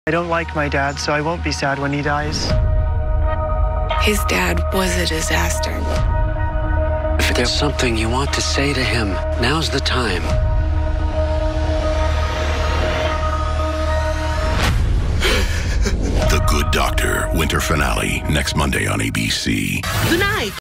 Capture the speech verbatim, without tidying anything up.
I don't like my dad, so I won't be sad when he dies. His dad was a disaster. If there's something you want to say to him, now's the time. The Good Doctor, winter finale, next Monday on A B C. Good night.